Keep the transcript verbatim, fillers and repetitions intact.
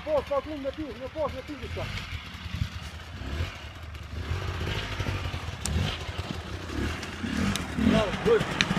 post, pa klin me ti, në post me ti diçka. Bravo, good.